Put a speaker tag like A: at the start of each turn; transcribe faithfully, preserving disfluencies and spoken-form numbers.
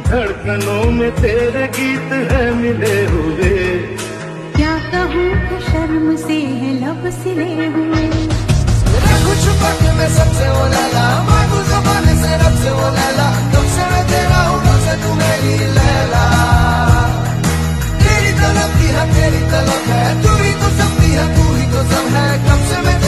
A: धड़कनों में तेरे गीत है मिले हुए।
B: क्या कहूँ कि शर्म से है लब सिले हुए।
C: कुछ वक्त में सबसे वो लैला, मांगू ज़माने से रब से वो लैला, तुम से मैं तेरा हूँ, तुमसे तू मेरी लैला। तेरी तलब की है, तेरी तलब है, तू ही तो सब है, तू ही तो सब है, कब से मैं